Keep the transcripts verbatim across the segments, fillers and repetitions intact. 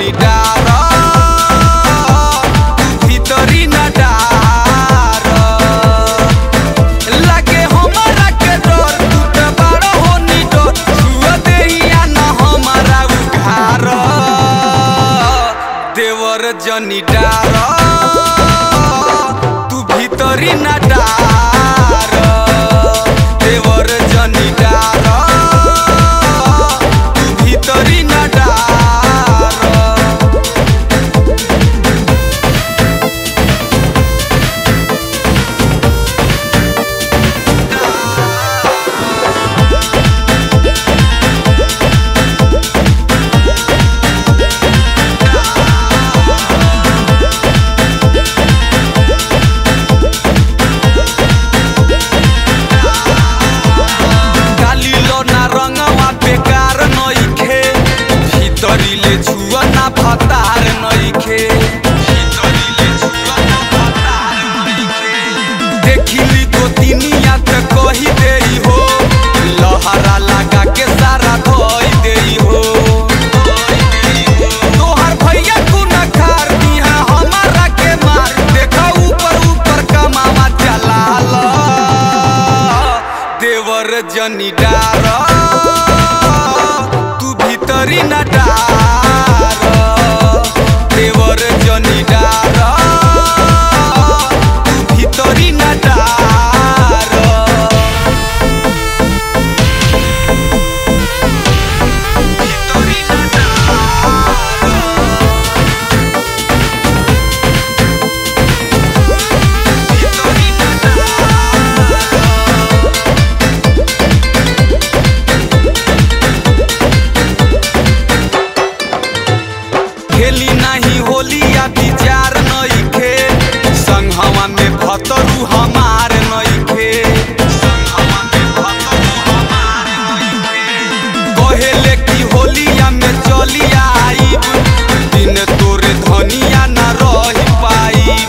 जनी डार भीतरी न डार लगे हमारा के डर तू तो बड़ होनी डर छुआ देहिया न हमारा उघार देवर जनी डार तू भीतरी न डार देवर जनी डार तू भीतरी न डार भीतरीले छुआ ना भतार नइखे भीतरीले छुआ ना भतार नइखे देखिली तो तिनिया त कही देई हो लहरा लगा के सारा धोई देई हो तोहर भैया तू न खार दिहा हमारा के मार देखा ऊपर ऊपर कमावा चलाल देवर जनी डार भीतरी न डार देवर जनी डार तू भीतरी न डार भीतरी न डार भीतरी न डार खेली नहीं होली या विचार नइखे संगहवा में भतरू हमार नइखे संगहवा में भतरू हमार नइखे कहेले कि होलिया में चली आईब दिन तोरे धनिया न रही पाईब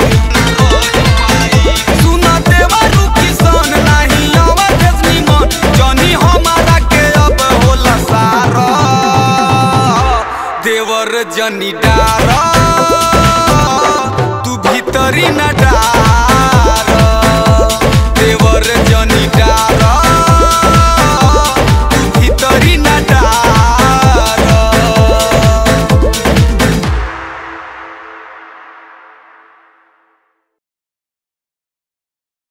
सुन देवरू किसान नहीं अवधेश निमन जनी हमारा के अब होला सारा देवर जनी डार तू भीतरी न डार।